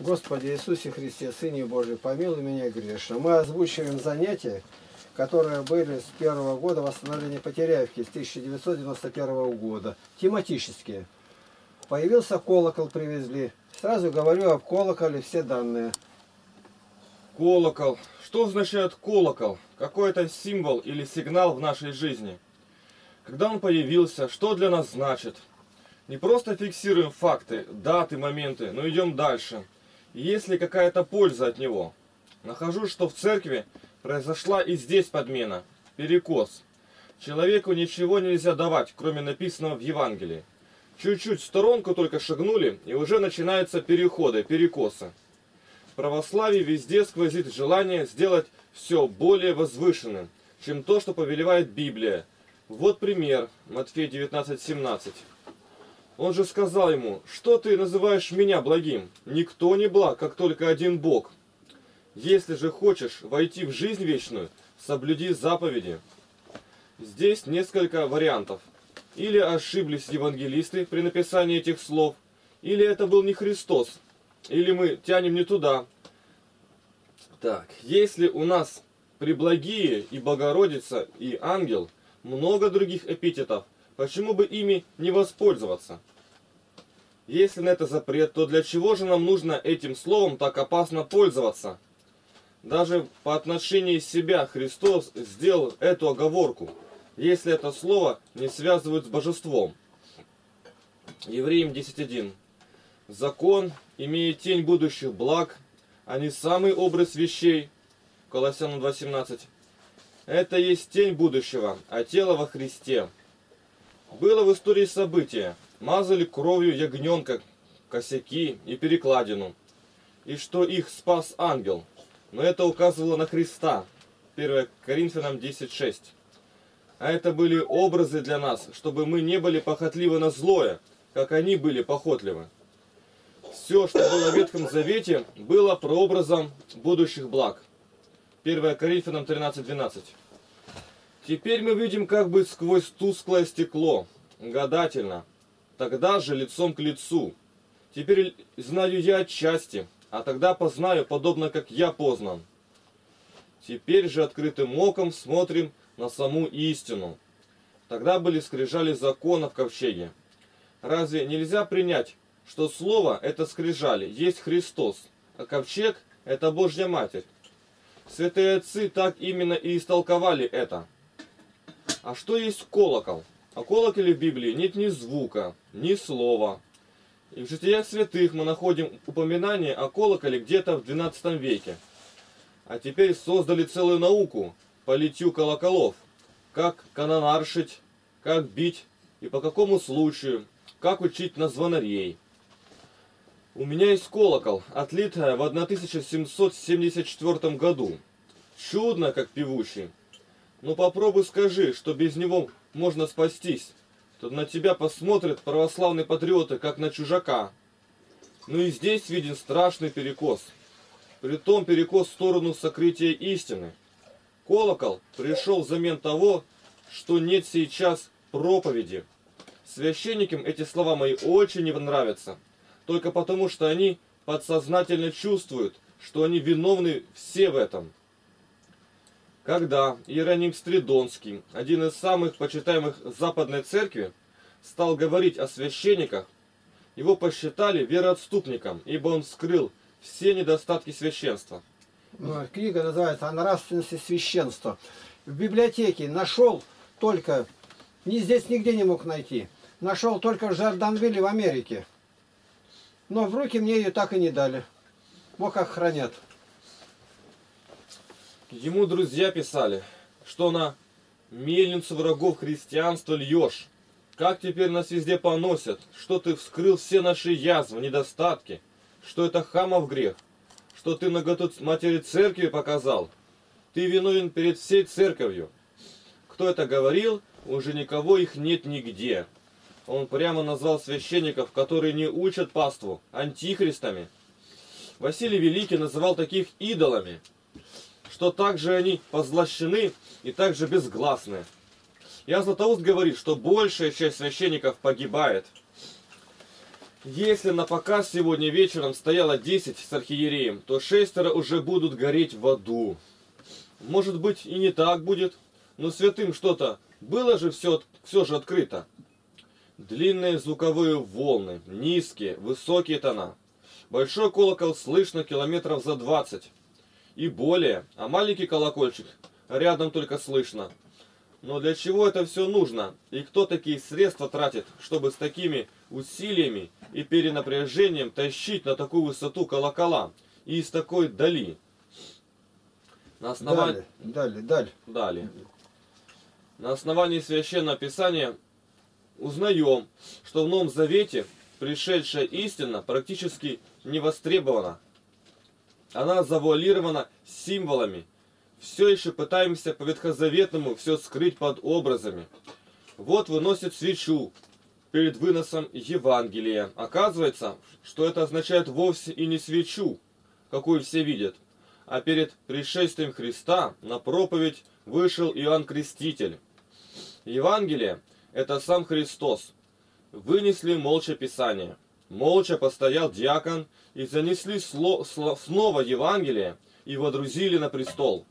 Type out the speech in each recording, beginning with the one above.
Господи Иисусе Христе, Сыне Божий, помилуй меня грешно. Мы озвучиваем занятия, которые были с первого года восстановления Потеряевки, с 1991 года, тематические. Появился колокол, привезли. Сразу говорю об колоколе все данные. Колокол. Что означает колокол? Какой это символ или сигнал в нашей жизни? Когда он появился, что для нас значит? Не просто фиксируем факты, даты, моменты, но идем дальше. И есть ли какая-то польза от него? Нахожу, что в церкви произошла и здесь подмена, перекос. Человеку ничего нельзя давать, кроме написанного в Евангелии. Чуть-чуть в сторонку только шагнули, и уже начинаются переходы, перекосы. В православии везде сквозит желание сделать все более возвышенным, чем то, что повелевает Библия. Вот пример, Матфея 19:17. Он же сказал ему: что ты называешь меня благим? Никто не благ, как только один Бог. Если же хочешь войти в жизнь вечную, соблюди заповеди. Здесь несколько вариантов. Или ошиблись евангелисты при написании этих слов, или это был не Христос, или мы тянем не туда. Так, если у нас преблагие и Богородица и ангел, много других эпитетов, почему бы ими не воспользоваться? Если на это запрет, то для чего же нам нужно этим словом так опасно пользоваться? Даже по отношению себя Христос сделал эту оговорку, если это слово не связывают с божеством. Евреям 10:1. Закон имеет тень будущих благ, а не самый образ вещей. Колоссянам 2:17. Это есть тень будущего, а тело во Христе. Было в истории событие. Мазали кровью ягненка, косяки и перекладину. И что их спас ангел. Но это указывало на Христа. 1 Коринфянам 10:6. А это были образы для нас, чтобы мы не были похотливы на злое, как они были похотливы. Все, что было в Ветхом Завете, было прообразом будущих благ. 1 Коринфянам 13:12. Теперь мы видим как бы сквозь тусклое стекло, гадательно, тогда же лицом к лицу. Теперь знаю я отчасти, а тогда познаю, подобно как я познан. Теперь же открытым оком смотрим на саму истину. Тогда были скрижали закона в ковчеге. Разве нельзя принять, что слово это скрижали, есть Христос, а ковчег это Божья Матерь? Святые отцы так именно и истолковали это. А что есть колокол? О колоколе в Библии нет ни звука, ни слова. И в житиях святых мы находим упоминание о колоколе где-то в XII веке. А теперь создали целую науку по литью колоколов. Как канонаршить, как бить и по какому случаю, как учить на звонарей. У меня есть колокол, отлитый в 1774 году. Чудно, как певучий. Но попробуй скажи, что без него можно спастись. То на тебя посмотрят православные патриоты, как на чужака. Ну и здесь виден страшный перекос. Притом перекос в сторону сокрытия истины. Колокол пришел взамен того, что нет сейчас проповеди. Священникам эти слова мои очень не нравятся. Только потому, что они подсознательно чувствуют, что они виновны все в этом. Когда Иероним Стридонский, один из самых почитаемых Западной Церкви, стал говорить о священниках, его посчитали вероотступником, ибо он скрыл все недостатки священства. Книга называется «О нравственности священства». В библиотеке нашел только, здесь нигде не мог найти, нашел только в Жорданвилле в Америке. Но в руки мне ее так и не дали. Вот как хранят. Ему друзья писали, что на мельницу врагов христианства льешь. Как теперь нас везде поносят, что ты вскрыл все наши язвы, недостатки, что это хамов грех, что ты наготу матери церкви показал. Ты виновен перед всей церковью. Кто это говорил, уже никого их нет нигде. Он прямо назвал священников, которые не учат паству, антихристами. Василий Великий называл таких идолами, что также они позлощены и также безгласны. И Златоуст говорит, что большая часть священников погибает. Если на показ сегодня вечером стояло 10 с архиереем, то 6 уже будут гореть в аду. Может быть и не так будет, но святым что-то было же все же открыто. Длинные звуковые волны, низкие, высокие тона. Большой колокол слышно километров за 20 и более, а маленький колокольчик рядом только слышно. Но для чего это все нужно? И кто такие средства тратит, чтобы с такими усилиями и перенапряжением тащить на такую высоту колокола и из такой дали? На основании... Далее. На основании Священного Писания узнаем, что в Новом Завете пришедшая истина практически не востребована. Она завуалирована символами. Все еще пытаемся по ветхозаветному все скрыть под образами. Вот выносят свечу перед выносом Евангелия. Оказывается, что это означает вовсе и не свечу, какую все видят, а перед пришествием Христа на проповедь вышел Иоанн Креститель. Евангелие – это сам Христос. Вынесли молча Писание. Молча постоял диакон и занесли снова Евангелие и водрузили на престол.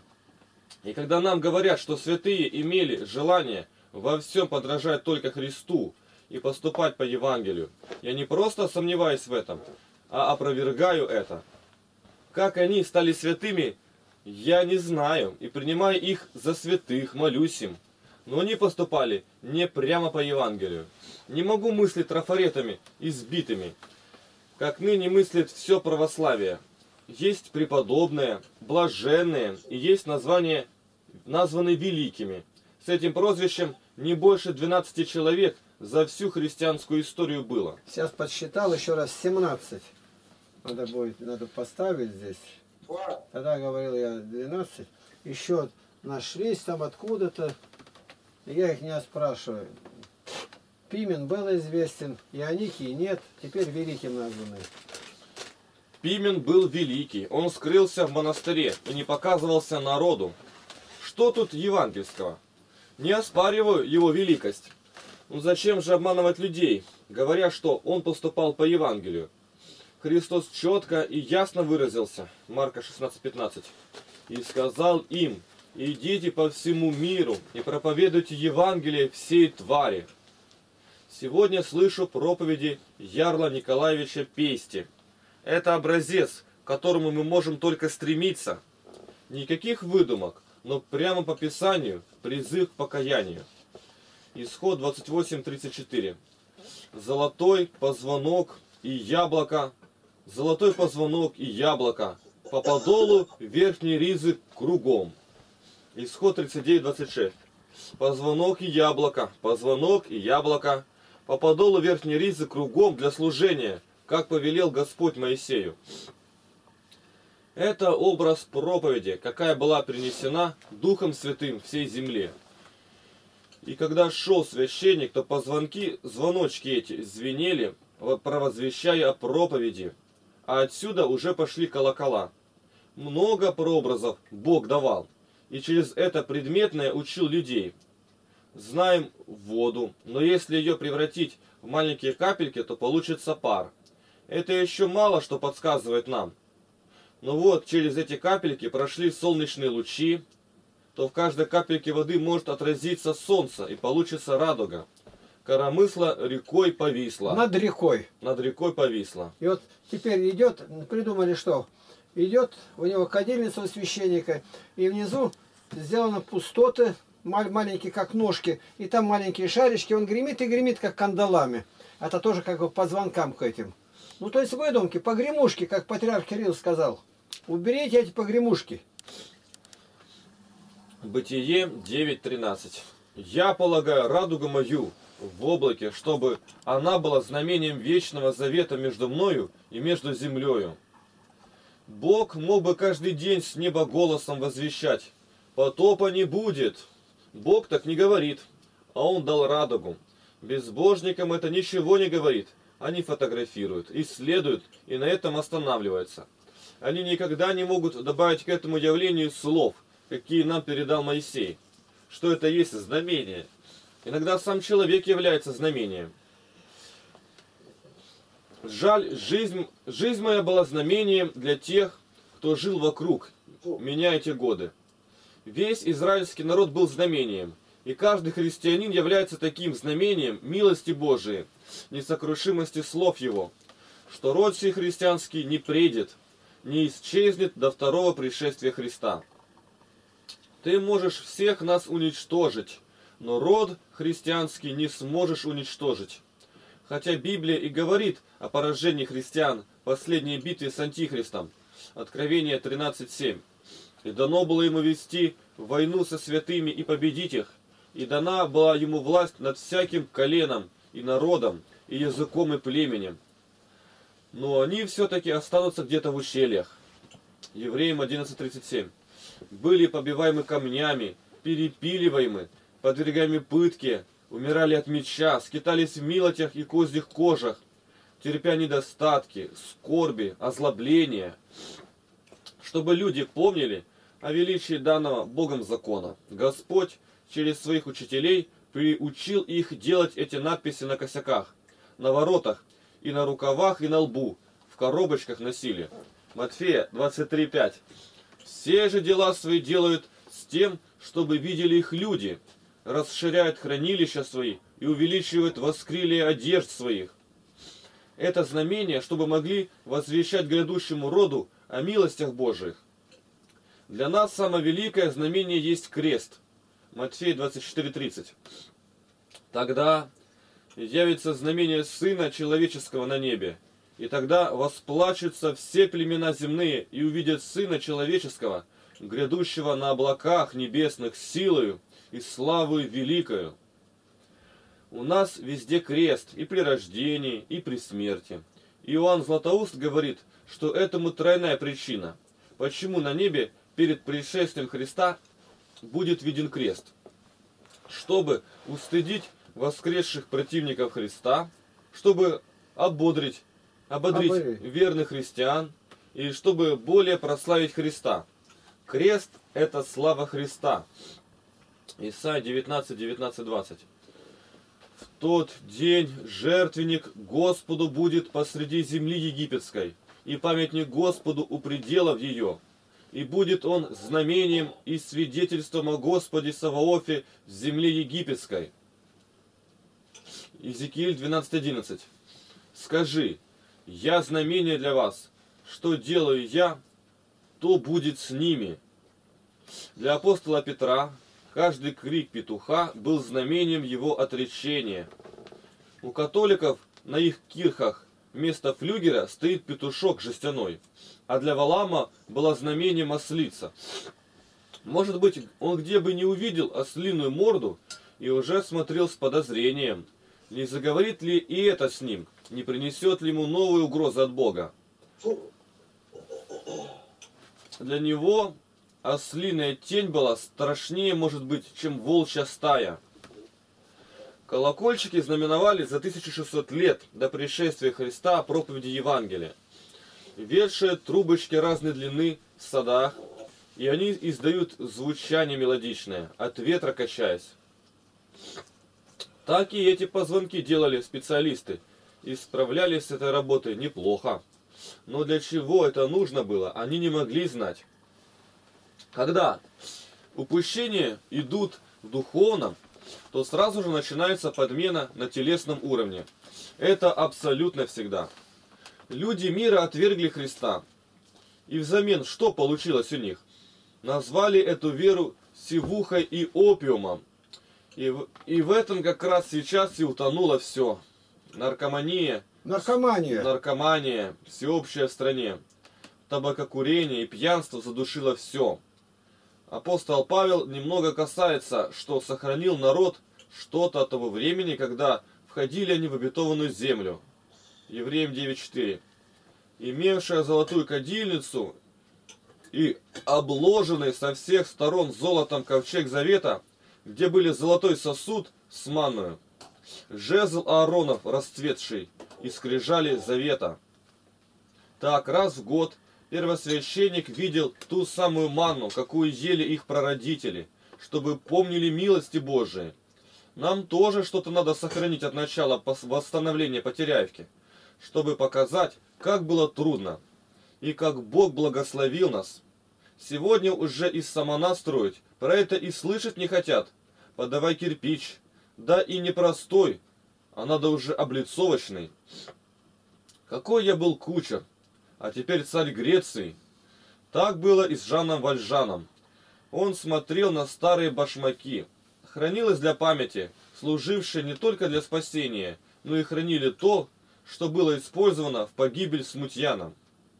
И когда нам говорят, что святые имели желание во всем подражать только Христу и поступать по Евангелию, я не просто сомневаюсь в этом, а опровергаю это. Как они стали святыми, я не знаю, и принимаю их за святых, молюсь им. Но они поступали не прямо по Евангелию. Не могу мыслить трафаретами, избитыми, как ныне мыслит все православие. Есть преподобные, блаженные, и есть названные великими. С этим прозвищем не больше 12 человек за всю христианскую историю было. Сейчас подсчитал еще раз 17. Надо поставить здесь. Тогда говорил я 12. Еще нашлись там откуда-то. Я их не спрашиваю. Пимен был известен, Ионикий нет, теперь великим названы. Пимен был великий, он скрылся в монастыре и не показывался народу. Что тут евангельского? Не оспариваю его великость. Ну зачем же обманывать людей, говоря, что он поступал по Евангелию? Христос четко и ясно выразился, Марка 16:15, и сказал им: идите по всему миру и проповедуйте Евангелие всей твари. Сегодня слышу проповеди Ярла Николаевича Пести. Это образец, к которому мы можем только стремиться. Никаких выдумок, но прямо по Писанию призыв к покаянию. Исход 28:34. Золотой позвонок и яблоко, золотой позвонок и яблоко, по подолу верхней ризы кругом. Исход 39:26. Позвонок и яблоко, по подолу верхней ризы кругом для служения, как повелел Господь Моисею. Это образ проповеди, какая была принесена Духом Святым всей земле. И когда шел священник, то звоночки эти звенели, провозвещая о проповеди, а отсюда уже пошли колокола. Много прообразов Бог давал, и через это предметное учил людей. Знаем воду, но если ее превратить в маленькие капельки, то получится пар. Это еще мало что подсказывает нам. Но вот через эти капельки прошли солнечные лучи, то в каждой капельке воды может отразиться солнце, и получится радуга. Коромысла рекой повисла. Над рекой. Над рекой повисла. И вот теперь идет, придумали что? Идет у него кадильница у священника, и внизу сделаны пустоты, маленькие как ножки, и там маленькие шарички, он гремит и гремит как кандалами. Это тоже как бы по звонкам к этим. Ну то есть выдумки, погремушки, как патриарх Кирилл сказал. Уберите эти погремушки. Бытие 9:13. Я полагаю радугу мою в облаке, чтобы она была знамением вечного завета между мною и между землею. Бог мог бы каждый день с неба голосом возвещать: потопа не будет. Бог так не говорит, а Он дал радугу. Безбожникам это ничего не говорит. Они фотографируют, исследуют и на этом останавливаются. Они никогда не могут добавить к этому явлению слов, какие нам передал Моисей. Что это есть знамение. Иногда сам человек является знамением. Жаль, жизнь моя была знамением для тех, кто жил вокруг меня эти годы. Весь израильский народ был знамением, и каждый христианин является таким знамением милости Божией, несокрушимости слов Его, что род сей христианский не предет, не исчезнет до второго пришествия Христа. Ты можешь всех нас уничтожить, но род христианский не сможешь уничтожить. Хотя Библия и говорит о поражении христиан в последней битве с Антихристом, Откровение 13:7. И дано было ему вести войну со святыми и победить их, и дана была ему власть над всяким коленом и народом, и языком и племенем. Но они все-таки останутся где-то в ущельях. Евреям 11:37. Были побиваемы камнями, перепиливаемы, подвергаемы пытке, умирали от меча, скитались в милотях и козьих кожах, терпя недостатки, скорби, озлобления, чтобы люди помнили о величии данного Богом закона. Господь через своих учителей приучил их делать эти надписи на косяках, на воротах, и на рукавах, и на лбу, в коробочках носили. Матфея 23:5. Все же дела свои делают с тем, чтобы видели их люди, расширяют хранилища свои и увеличивают воскрилие одежд своих. Это знамение, чтобы могли возвещать грядущему роду о милостях Божиих. Для нас самое великое знамение есть крест. Матфея 24:30. Тогда явится знамение Сына Человеческого на небе, и тогда восплачутся все племена земные и увидят Сына Человеческого, грядущего на облаках небесных силою и славою великою. У нас везде крест и при рождении, и при смерти. Иоанн Златоуст говорит, что этому тройная причина, почему на небе перед пришествием Христа будет виден крест. Чтобы устыдить воскресших противников Христа, чтобы ободрить верных христиан и чтобы более прославить Христа. Крест – это слава Христа. Исайя 19:20. В тот день жертвенник Господу будет посреди земли египетской, и памятник Господу у пределов ее. И будет он знамением и свидетельством о Господе Саваофе в земле египетской. Иезекииль 12:11. Скажи, я знамение для вас, что делаю я, то будет с ними. Для апостола Петра каждый крик петуха был знамением его отречения. У католиков на их кирхах вместо флюгера стоит петушок жестяной, а для Валаама было знамение ослица. Может быть, он где бы не увидел ослиную морду и уже смотрел с подозрением, не заговорит ли и это с ним, не принесет ли ему новую угрозу от Бога. Для него ослиная тень была страшнее, может быть, чем волчья стая. Колокольчики знаменовали за 1600 лет до пришествия Христа проповеди Евангелия. Ведшие трубочки разной длины в садах, и они издают звучание мелодичное, от ветра качаясь. Так и эти позвонки делали специалисты, и справлялись с этой работой неплохо. Но для чего это нужно было, они не могли знать. Когда упущения идут в духовном, то сразу же начинается подмена на телесном уровне. Это абсолютно всегда. Люди мира отвергли Христа. И взамен что получилось у них? Назвали эту веру сивухой и опиумом. И в этом как раз сейчас и утонуло все. Наркомания, всеобщая в стране. Табакокурение и пьянство задушило все. Апостол Павел немного касается, что сохранил народ что-то от того времени, когда входили они в обетованную землю. Евреям 9:4. Имевшая золотую кадильницу и обложенный со всех сторон золотом ковчег завета, где были золотой сосуд с манною, жезл Ааронов расцветший и скрижали завета. Так раз в год первосвященник видел ту самую манну, какую ели их прародители, чтобы помнили милости Божии. Нам тоже что-то надо сохранить от начала восстановления Потеряевки, чтобы показать, как было трудно и как Бог благословил нас. Сегодня уже из самана строить, про это и слышать не хотят. Подавай кирпич, да и не простой, а надо уже облицовочный. Какой я был кучер, а теперь царь Греции. Так было и с Жаном Вальжаном. Он смотрел на старые башмаки. Хранилось для памяти, служившее не только для спасения, но и хранили то, что было использовано в погибель смутьянам.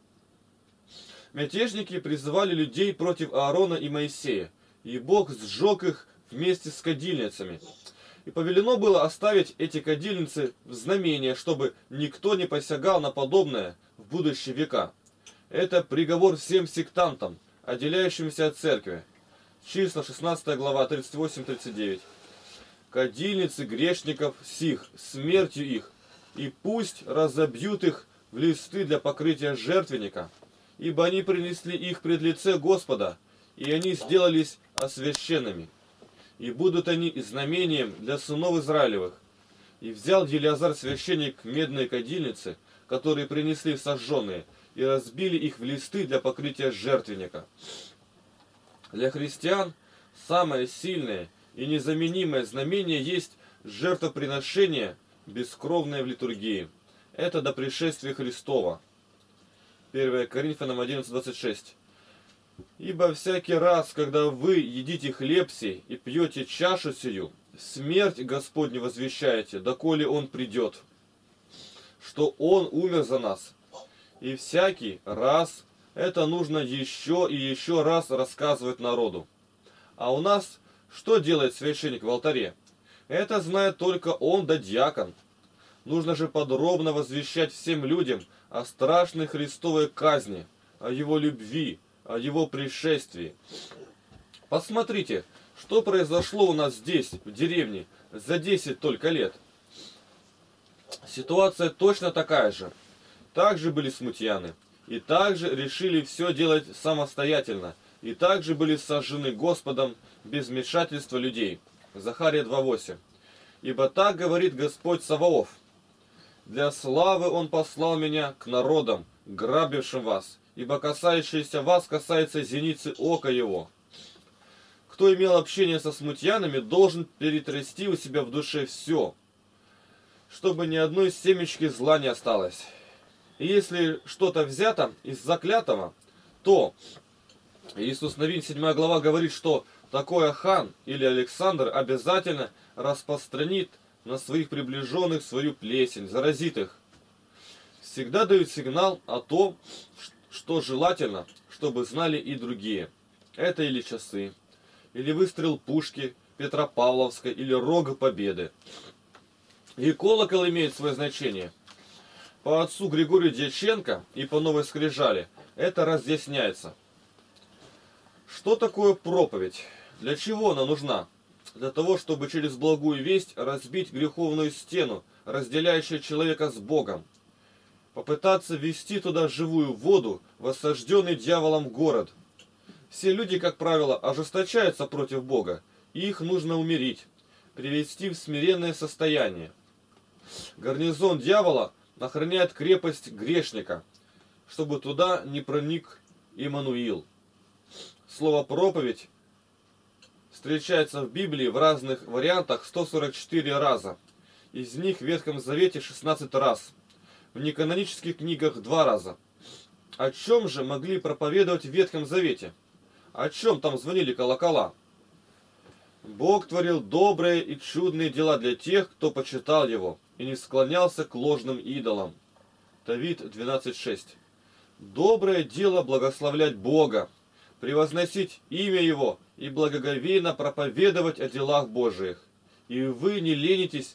Мятежники призывали людей против Аарона и Моисея, и Бог сжег их вместе с кадильницами. И повелено было оставить эти кадильницы в знамение, чтобы никто не посягал на подобное в будущие века. Это приговор всем сектантам, отделяющимся от церкви. Числа 16 глава 38-39. Кадильницы грешников сих, смертью их, и пусть разобьют их в листы для покрытия жертвенника, ибо они принесли их пред лице Господа, и они сделались освященными. И будут они знамением для сынов Израилевых. И взял Елиазар священник медные кадильницы, которые принесли сожженные, и разбили их в листы для покрытия жертвенника. Для христиан самое сильное и незаменимое знамение есть жертвоприношение, бескровное в литургии. Это до пришествия Христова. 1 Коринфянам 11:26. Ибо всякий раз, когда вы едите хлеб сей и пьете чашу сию, смерть Господню возвещаете, доколе Он придет, что Он умер за нас. И всякий раз это нужно еще и еще раз рассказывать народу. А у нас что делает священник в алтаре? Это знает только он да диакон. Нужно же подробно возвещать всем людям о страшной Христовой казни, о Его любви, о Его пришествии. Посмотрите, что произошло у нас здесь, в деревне, за 10 только лет. Ситуация точно такая же. Также были смутьяны. И также решили все делать самостоятельно. И также были сожжены Господом без вмешательства людей. Захария 2:8. Ибо так говорит Господь Саваоф: для славы Он послал меня к народам, грабившим вас, ибо касающееся вас касается зеницы ока Его. Кто имел общение со смутьянами, должен перетрясти у себя в душе все, чтобы ни одной семечки зла не осталось. И если что-то взято из заклятого, то Иисус Навин 7 глава говорит, что такой хан или Александр обязательно распространит на своих приближенных свою плесень, заразит их. Всегда дают сигнал о том, что желательно, чтобы знали и другие. Это или часы, или выстрел пушки Петропавловской, или рог победы. И колокол имеет свое значение. По отцу Григорию Дьяченко и по Новой Скрижали это разъясняется. Что такое проповедь? Для чего она нужна? Для того, чтобы через благую весть разбить греховную стену, разделяющую человека с Богом. Попытаться ввести туда живую воду в осажденный дьяволом город. Все люди, как правило, ожесточаются против Бога, и их нужно умерить, привести в смиренное состояние. Гарнизон дьявола охраняет крепость грешника, чтобы туда не проник Иммануил. Слово «проповедь» встречается в Библии в разных вариантах 144 раза. Из них в Ветхом Завете 16 раз. В неканонических книгах 2 раза. О чем же могли проповедовать в Ветхом Завете? О чем там звонили колокола? Бог творил добрые и чудные дела для тех, кто почитал Его и не склонялся к ложным идолам. Давид 12:6. Доброе дело благословлять Бога, превозносить имя Его и благоговейно проповедовать о делах Божиих. И вы не ленитесь,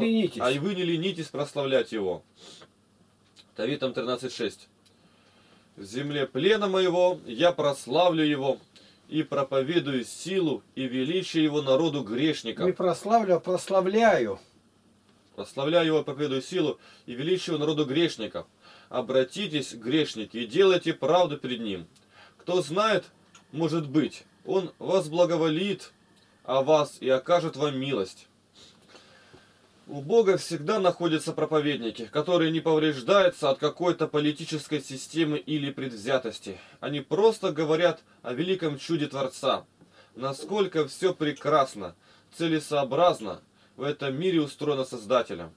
прославлять Его. Давидом 13:6. В земле плена моего я прославлю Его и проповедую силу и величие Его народу грешников. Не прославлю, а прославляю. Прославляю Его, проповедую силу и величие Его народу грешников. Обратитесь, грешники, и делайте правду перед Ним. Кто знает, может быть, Он вас благоволит о вас и окажет вам милость. У Бога всегда находятся проповедники, которые не повреждаются от какой-то политической системы или предвзятости. Они просто говорят о великом чуде Творца. Насколько все прекрасно, целесообразно в этом мире устроено Создателем.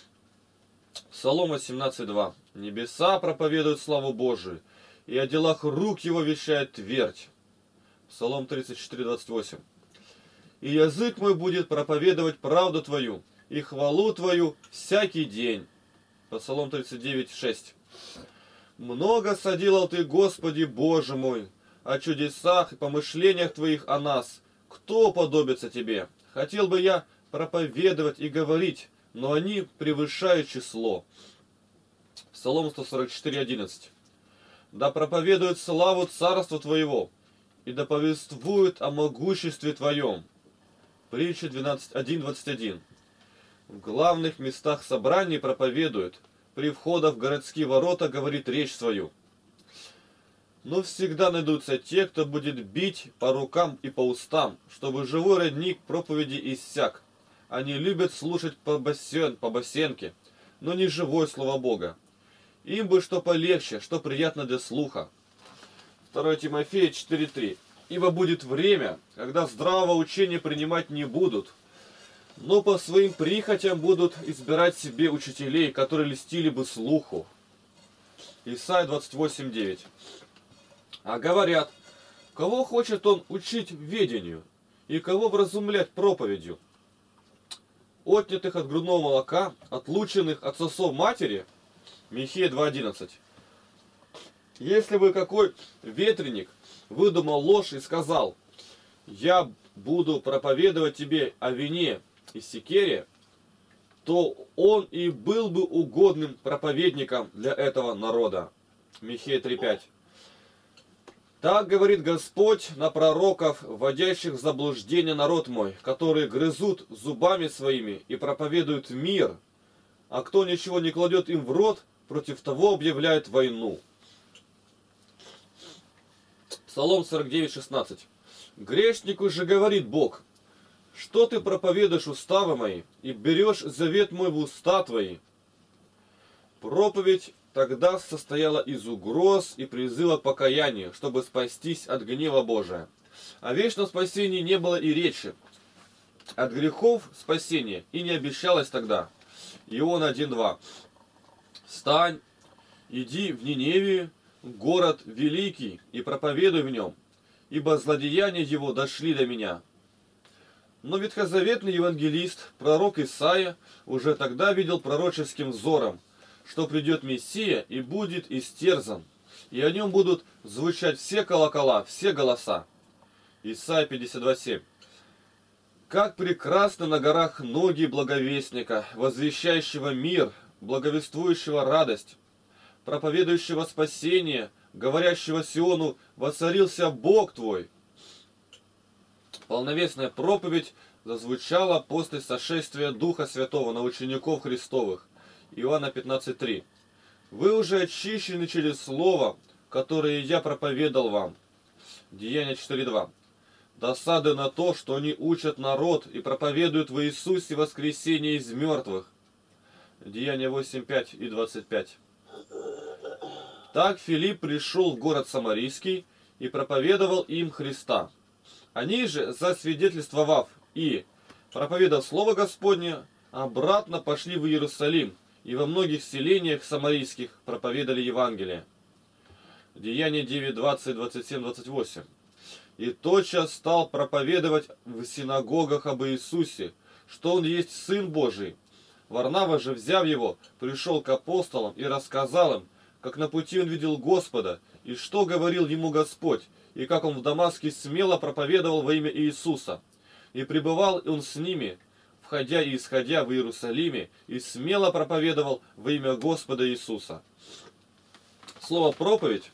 Псалом 18:2. Небеса проповедуют славу Божию, и о делах рук его вещает твердь. Псалом 34:28. И язык мой будет проповедовать правду твою, и хвалу твою всякий день. Псалом 39:6. Много соделал ты, Господи Боже мой, о чудесах и помышлениях твоих о нас. Кто уподобится тебе? Хотел бы я проповедовать и говорить, но они превышают число. Псалом 144:11. Да проповедуют славу царства твоего, и да повествуют о могуществе твоем. Притча 1:21. В главных местах собраний проповедуют, при входах в городские ворота говорит речь свою. Но всегда найдутся те, кто будет бить по рукам и по устам, чтобы живой родник проповеди иссяк. Они любят слушать по босенке, но не живое слово Бога. Им бы что полегче, что приятно для слуха. 2 Тимофея 4:3. Ибо будет время, когда здравого учения принимать не будут, но по своим прихотям будут избирать себе учителей, которые льстили бы слуху. Исайя 28:9. А говорят, кого хочет он учить ведению, и кого вразумлять проповедью? Отнятых от грудного молока, отлученных от сосов матери? Михея 2:11. Если бы какой ветреник выдумал ложь и сказал, я буду проповедовать тебе о вине и секере, то он и был бы угодным проповедником для этого народа. Михея 3:5. Так говорит Господь на пророков, вводящих в заблуждение народ мой, которые грызут зубами своими и проповедуют мир, а кто ничего не кладет им в рот, против того объявляет войну. Псалом 49:16. Грешнику же говорит Бог, что ты проповедуешь уставы мои и берешь завет мой в уста твои. Проповедь тогда состояла из угроз и призыва к покаянию, чтобы спастись от гнева Божия. О вечном спасении не было и речи. От грехов спасения и не обещалось тогда. Иоанна 1:2. Встань, иди в Ниневию, город великий, и проповедуй в нем, ибо злодеяния его дошли до меня. Но ветхозаветный евангелист, пророк Исаия, уже тогда видел пророческим взором, что придет Мессия и будет истерзан, и о нем будут звучать все колокола, все голоса. Исайя 52:7. Как прекрасны на горах ноги благовестника, возвещающего мир, благовествующего радость, проповедующего спасение, говорящего Сиону, воцарился Бог твой. Полновесная проповедь зазвучала после сошествия Духа Святого на учеников Христовых. Иоанна 15:3. Вы уже очищены через слово, которое я проповедал вам. Деяния 4:2. Досады на то, что они учат народ и проповедуют в Иисусе воскресение из мертвых. Деяния 8:5 и 25. Так Филипп пришел в город Самарийский и проповедовал им Христа. Они же, засвидетельствовав и проповедав Слово Господне, обратно пошли в Иерусалим и во многих селениях самарийских проповедали Евангелие. Деяния 9, 20, 27, 28. И тотчас стал проповедовать в синагогах об Иисусе, что Он есть Сын Божий. Варнава же, взяв его, пришел к апостолам и рассказал им, как на пути он видел Господа, и что говорил ему Господь, и как он в Дамаске смело проповедовал во имя Иисуса. И пребывал он с ними, входя и исходя в Иерусалиме, и смело проповедовал во имя Господа Иисуса. Слово «проповедь»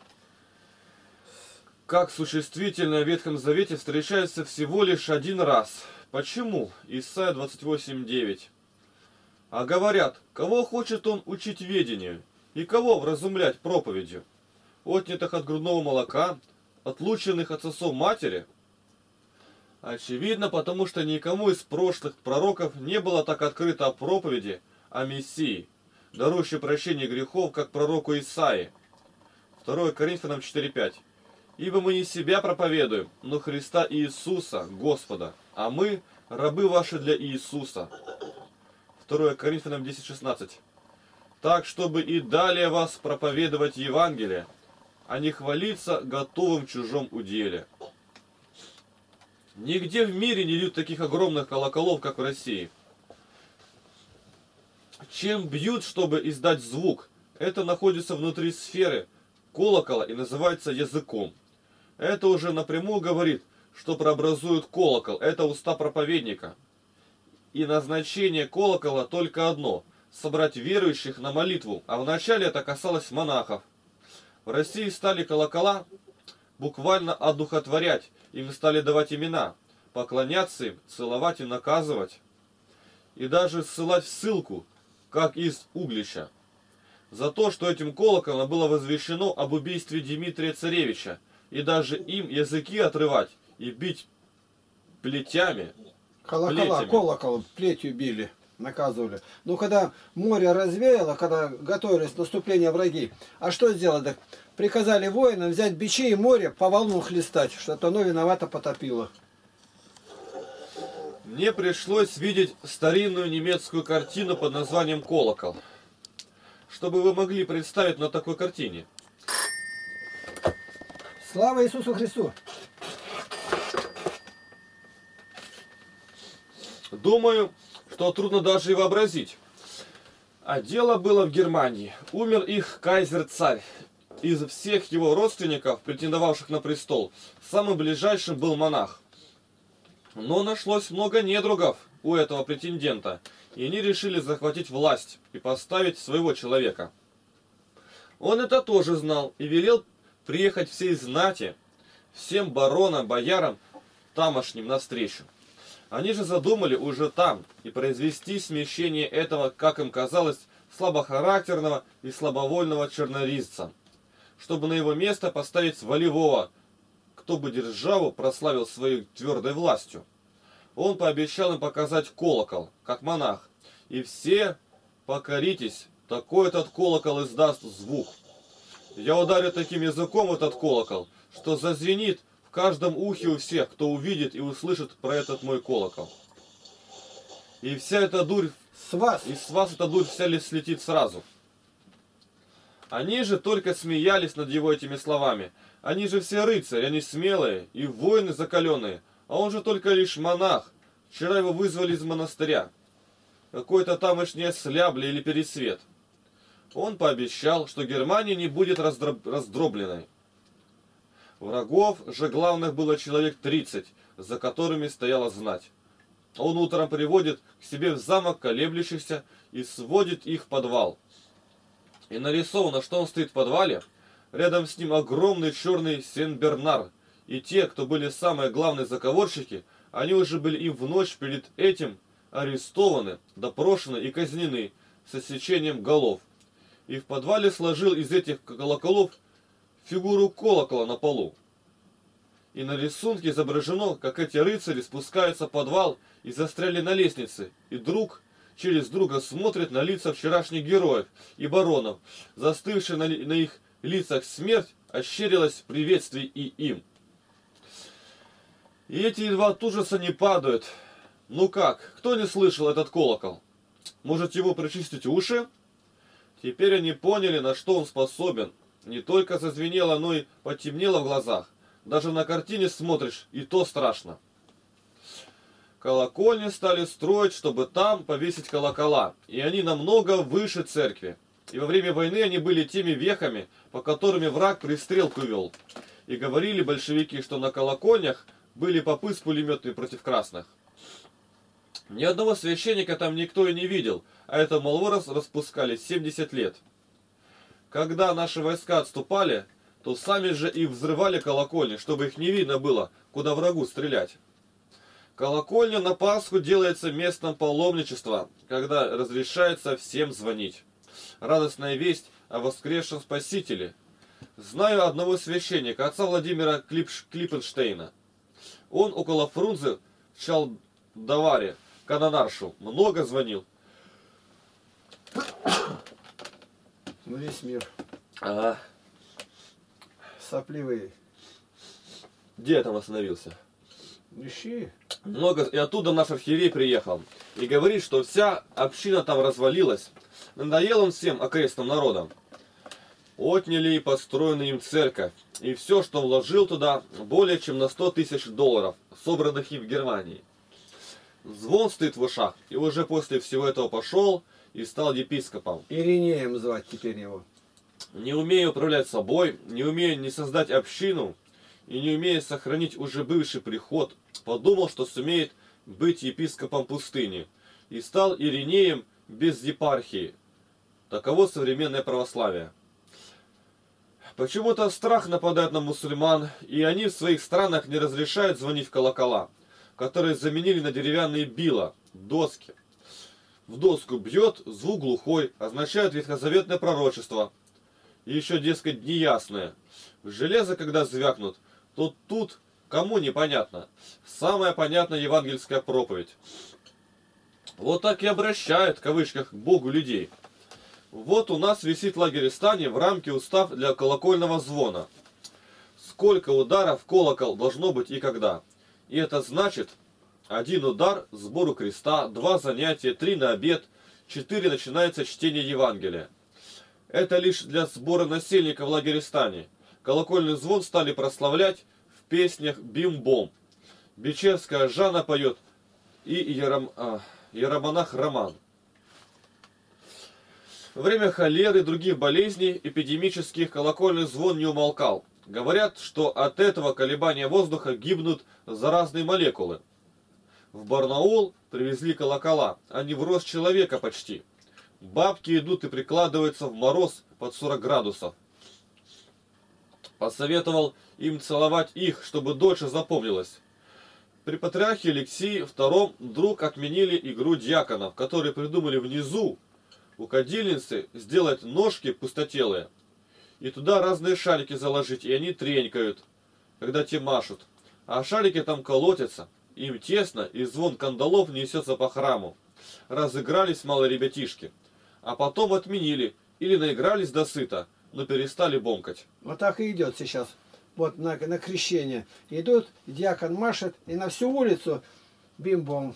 как существительное в Ветхом Завете встречается всего лишь один раз. Почему? Исайя 28:9. А говорят, кого хочет он учить ведению, и кого вразумлять проповедью? Отнятых от грудного молока, отлученных от сосов матери? Очевидно, потому что никому из прошлых пророков не было так открыто о проповеди о Мессии, дарующей прощение грехов, как пророку Исаии. 2 Коринфянам 4:5. Ибо мы не себя проповедуем, но Христа Иисуса, Господа, а мы рабы ваши для Иисуса. 2 Коринфянам 10:16. Так, чтобы и далее вас проповедовать Евангелие, а не хвалиться готовым в чужом уделе. Нигде в мире не бьют таких огромных колоколов, как в России. Чем бьют, чтобы издать звук? Это находится внутри сферы колокола и называется языком. Это уже напрямую говорит, что прообразует колокол. Это уста проповедника. И назначение колокола только одно – собрать верующих на молитву. А вначале это касалось монахов. В России стали колокола буквально одухотворять. Им стали давать имена, поклоняться им, целовать и наказывать. И даже ссылать в ссылку, как из Углича. За то, что этим колоколом было возвещено об убийстве Дмитрия Царевича. И даже им языки отрывать и бить плетями. Колокола, колокол, плетью били, наказывали. Ну, когда море развеяло, когда готовились к наступлению враги, а что сделали? Приказали воинам взять бичи и море по волнам хлестать, что-то оно виновато потопило. Мне пришлось видеть старинную немецкую картину под названием «Колокол». Чтобы вы могли представить на такой картине. Слава Иисусу Христу! Думаю, что трудно даже и вообразить. А дело было в Германии. Умер их кайзер-царь. Из всех его родственников, претендовавших на престол, самым ближайшим был монах. Но нашлось много недругов у этого претендента, и они решили захватить власть и поставить своего человека. Он это тоже знал и велел приехать всей знати, всем баронам, боярам тамошним навстречу. Они же задумали уже там и произвести смещение этого, как им казалось, слабохарактерного и слабовольного черноризца, чтобы на его место поставить волевого, кто бы державу прославил своей твердой властью. Он пообещал им показать колокол, как монах, и все покоритесь, такой этот колокол издаст звук. Я ударю таким языком в этот колокол, что зазвенит в каждом ухе у всех, кто увидит и услышит про этот мой колокол. И вся эта дурь, с вас эта дурь вся слетит сразу. Они же только смеялись над его этими словами. Они же все рыцари, они смелые и воины закаленные, а он же только лишь монах. Вчера его вызвали из монастыря. Какой-то тамошний слябли или пересвет. Он пообещал, что Германия не будет раздробленной. Врагов же главных было человек 30, за которыми стояла знать. Он утром приводит к себе в замок колеблющихся и сводит их в подвал. И нарисовано, что он стоит в подвале, рядом с ним огромный черный Сен-Бернар. И те, кто были самые главные заговорщики, они уже были им в ночь перед этим арестованы, допрошены и казнены с отсечением голов. И в подвале сложил из этих колоколов фигуру колокола на полу. И на рисунке изображено, как эти рыцари спускаются в подвал и застряли на лестнице, и друг через друга смотрят на лица вчерашних героев и баронов, застывшие на их лицах смерть ощерилась в приветствии и им. И эти едва от ужаса не падают. Ну как, кто не слышал этот колокол? Может его прочистить уши? Теперь они поняли, на что он способен. Не только зазвенело, но и потемнело в глазах. Даже на картине смотришь, и то страшно. Колокольни стали строить, чтобы там повесить колокола. И они намного выше церкви. И во время войны они были теми вехами, по которым враг пристрелку вел. И говорили большевики, что на колокольнях были попы с пулеметами против красных. Ни одного священника там никто и не видел, а это молву распускали 70 лет. Когда наши войска отступали, то сами же и взрывали колокольни, чтобы их не видно было, куда врагу стрелять. Колокольня на Пасху делается местом паломничества, когда разрешается всем звонить. Радостная весть о воскресшем Спасителе. Знаю одного священника, отца Владимира Клиппенштейна. Он около Фрунзе в Чалдаваре, канонаршу, много звонил. Ну, весь мир. Ага. Сопливый. Где я там остановился? Ищи. Много. И оттуда наш архиерей приехал. И говорит, что вся община там развалилась. Надоел он всем окрестным народам. Отняли и построенную им церковь. И все, что вложил туда, более чем на 100 тысяч долларов, собранных им в Германии. Звон стоит в ушах. И уже после всего этого пошел и стал епископом. Иринеем звать теперь его. Не умея управлять собой, не умея не создать общину, и не умея сохранить уже бывший приход, подумал, что сумеет быть епископом пустыни, и стал Иринеем без епархии. Таково современное православие. Почему-то страх нападает на мусульман, и они в своих странах не разрешают звонить в колокола, которые заменили на деревянные била, доски. В доску бьет, звук глухой, означает ветхозаветное пророчество. И еще, дескать, неясное. В железо, когда звякнут, то тут кому непонятно. Самая понятная евангельская проповедь. Вот так и обращают, в кавычках, к Богу людей. Вот у нас висит в лагерестане в рамке устав для колокольного звона. Сколько ударов в колокол должно быть и когда. И это значит: 1 удар, сбору креста, 2 занятия, 3 на обед, 4 начинается чтение Евангелия. Это лишь для сбора насельника в лагерестане. Колокольный звон стали прославлять в песнях «Бим-бом». Бичевская Жанна поет и иеромонах Роман. Во время холеры и других болезней эпидемических колокольный звон не умолкал. Говорят, что от этого колебания воздуха гибнут заразные молекулы. В Барнаул привезли колокола, они в рост человека почти. Бабки идут и прикладываются в мороз под 40 градусов. Посоветовал им целовать их, чтобы дольше запомнилось. При патриархе Алексии II вдруг отменили игру дьяконов, которые придумали внизу у кадильницы сделать ножки пустотелые. И туда разные шарики заложить, и они тренькают, когда те машут. А шарики там колотятся, им тесно, и звон кандалов несется по храму. Разыгрались мало ребятишки. А потом отменили, или наигрались досыта, но перестали бомкать. Вот так и идет сейчас. Вот на крещение идут, диакон машет, и на всю улицу бим-бом.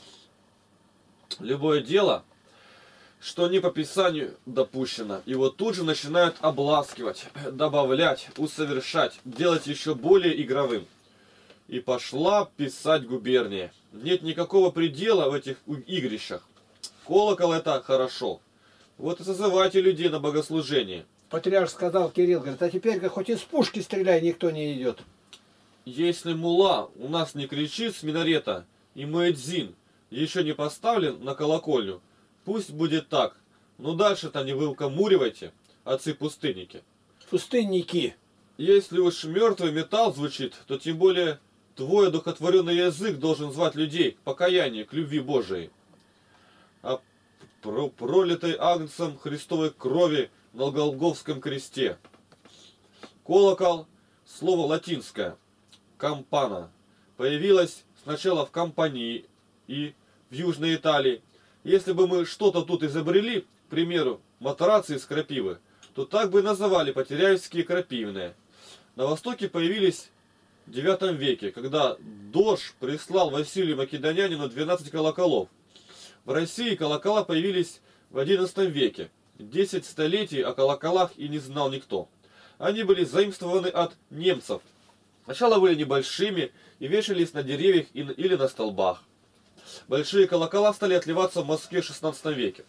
Любое дело, что не по Писанию допущено, его тут же начинают обласкивать, добавлять, усовершать, делать еще более игровым. И пошла писать губерния. Нет никакого предела в этих игрищах. Колокол — это хорошо. Вот и созывайте людей на богослужение. Патриарх сказал, Кирилл, говорит, а теперь хоть из пушки стреляй, никто не идет. Если мулла у нас не кричит с минарета, и муэдзин еще не поставлен на колокольню, пусть будет так. Но дальше-то не вы укамуривайте, отцы-пустынники. Пустынники. Если уж мертвый металл звучит, то тем более твой одухотворенный язык должен звать людей к покаянию, к любви Божией. А пролитой Агнцем Христовой крови на Голгофском кресте. Колокол, слово латинское, кампана, появилось сначала в Кампании и в Южной Италии. Если бы мы что-то тут изобрели, к примеру, матрацы из крапивы, то так бы и называли потеряевские крапивные. На Востоке появились в IX веке, когда Дож прислал Василию Македонянину 12 колоколов. В России колокола появились в XI веке. 10 столетий о колоколах и не знал никто. Они были заимствованы от немцев. Сначала были небольшими и вешались на деревьях или на столбах. Большие колокола стали отливаться в Москве в XVI веке.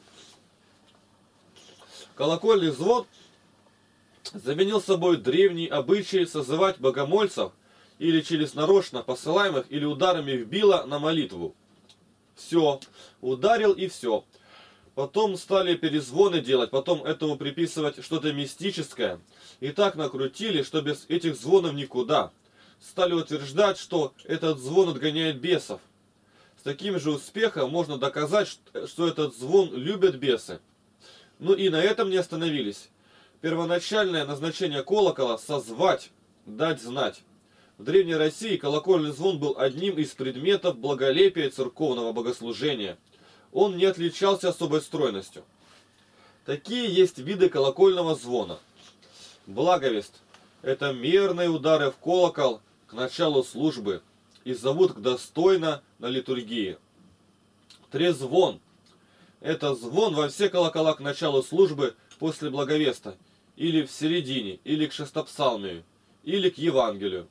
Колокольный звон заменил собой древний обычай созывать богомольцев или через нарочно посылаемых или ударами в било на молитву. Все. Ударил и все. Потом стали перезвоны делать, потом этому приписывать что-то мистическое. И так накрутили, что без этих звонов никуда. Стали утверждать, что этот звон отгоняет бесов. С таким же успехом можно доказать, что этот звон любят бесы. Ну и на этом не остановились. Первоначальное назначение колокола — созвать, дать знать. В Древней России колокольный звон был одним из предметов благолепия церковного богослужения. Он не отличался особой стройностью. Такие есть виды колокольного звона. Благовест – это мерные удары в колокол к началу службы и зовут к достойно на литургии. Трезвон – это звон во все колокола к началу службы после благовеста, или в середине, или к шестопсалмию, или к Евангелию.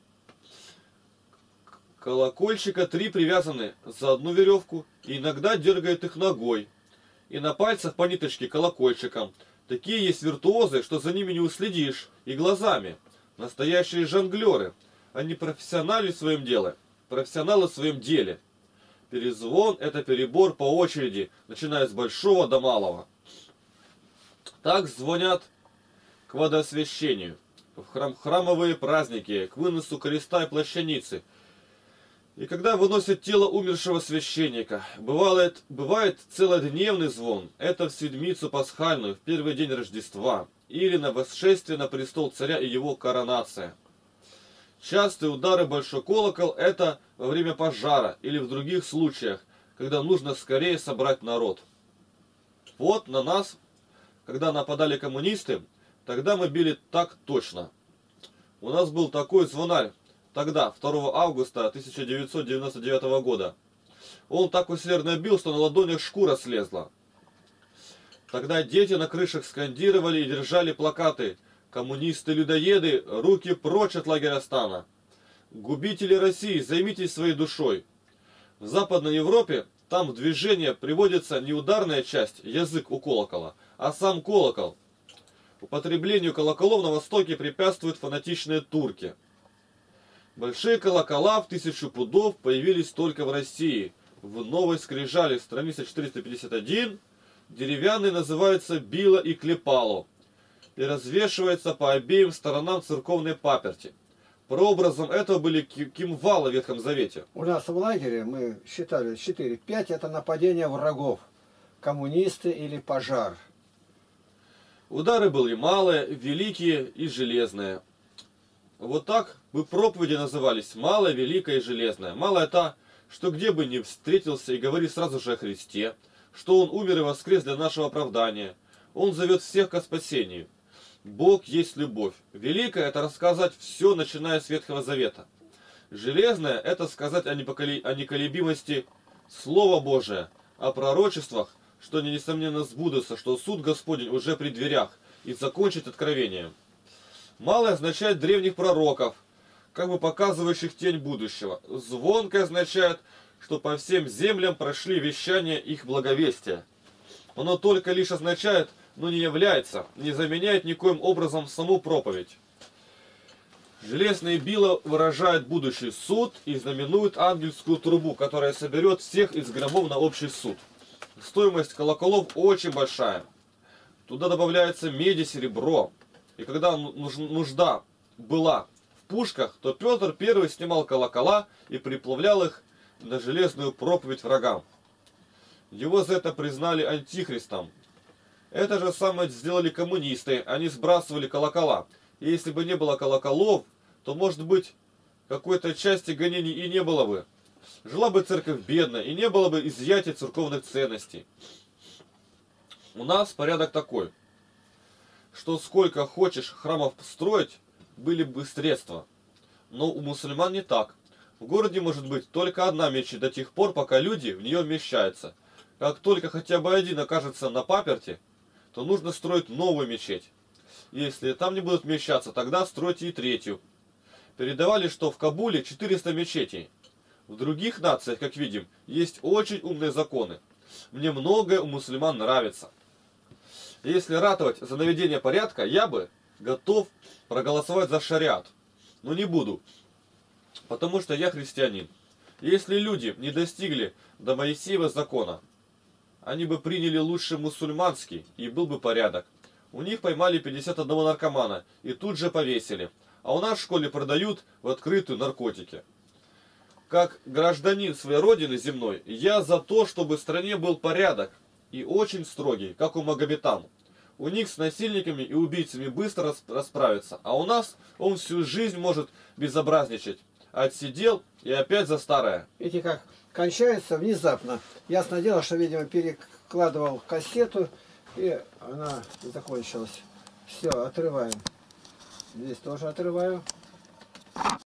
Колокольчика 3 привязаны за одну веревку, и иногда дергает их ногой. И на пальцах по ниточке колокольчиком. Такие есть виртуозы, что за ними не уследишь, и глазами. Настоящие жонглеры. Они профессионалы в своем деле. Профессионалы в своем деле. Перезвон – это перебор по очереди, начиная с большого до малого. Так звонят к водоосвящению, в храмовые праздники, к выносу креста и плащаницы. И когда выносят тело умершего священника, бывает целодневный звон. Это в седмицу пасхальную, в первый день Рождества, или на восшествие на престол царя и его коронация. Частые удары большой колокол – это во время пожара или в других случаях, когда нужно скорее собрать народ. Вот на нас, когда нападали коммунисты, тогда мы били так точно. У нас был такой звонарь, тогда, 2 августа 1999 года. Он так усердно бил, что на ладонях шкура слезла. Тогда дети на крышах скандировали и держали плакаты: «Коммунисты-людоеды, руки прочь от лагеря стана! Губители России, займитесь своей душой!» В Западной Европе там в движение приводится не ударная часть, язык у колокола, а сам колокол. Употреблению колоколов на Востоке препятствуют фанатичные турки. Большие колокола в 1000 пудов появились только в России. В Новой Скрижали, страница 451, деревянный называется било и клепало и развешивается по обеим сторонам церковной паперти. Прообразом этого были кимвалы в Ветхом Завете. У нас в лагере мы считали 4. 5 это нападение врагов. Коммунисты или пожар. Удары были малые, великие и железные. Вот так бы проповеди назывались: малая, великая и железная. Малая та, что где бы ни встретился и говорит сразу же о Христе, что Он умер и воскрес для нашего оправдания. Он зовет всех ко спасению. Бог есть любовь. Великая – это рассказать все, начиная с Ветхого Завета. Железная – это сказать о неколебимости Слова Божия, о пророчествах, что они несомненно сбудутся, что суд Господень уже при дверях, и закончить откровением. Малое означает древних пророков, как бы показывающих тень будущего. Звонкое означает, что по всем землям прошли вещания их благовестия. Оно только лишь означает, но не является, не заменяет никоим образом саму проповедь. Железные била выражают будущий суд и знаменуют ангельскую трубу, которая соберет всех из гробов на общий суд. Стоимость колоколов очень большая. Туда добавляется медь и серебро. И когда нужда была в пушках, то Петр I снимал колокола и приплавлял их на железную проповедь врагам. Его за это признали антихристом. Это же самое сделали коммунисты. Они сбрасывали колокола. И если бы не было колоколов, то, может быть, какой-то части гонений и не было бы. Жила бы церковь бедно, и не было бы изъятия церковных ценностей. У нас порядок такой, что сколько хочешь храмов строить, были бы средства. Но у мусульман не так. В городе может быть только одна мечеть до тех пор, пока люди в нее вмещаются. Как только хотя бы один окажется на паперти, то нужно строить новую мечеть. Если там не будут вмещаться, тогда стройте и третью. Передавали, что в Кабуле 400 мечетей. В других нациях, как видим, есть очень умные законы. Мне многое у мусульман нравится. Если ратовать за наведение порядка, я бы готов проголосовать за шариат. Но не буду, потому что я христианин. Если люди не достигли до Моисеева закона, они бы приняли лучше мусульманский, и был бы порядок. У них поймали 51 наркомана и тут же повесили. А у нас в школе продают в открытую наркотики. Как гражданин своей родины земной, я за то, чтобы в стране был порядок и очень строгий, как у магометан. У них с насильниками и убийцами быстро расправиться, а у нас он всю жизнь может безобразничать. отсидел и опять за старое. Видите, как кончается внезапно. Ясное дело, что, видимо, перекладывал кассету, и она закончилась. Все, отрываем. Здесь тоже отрываю.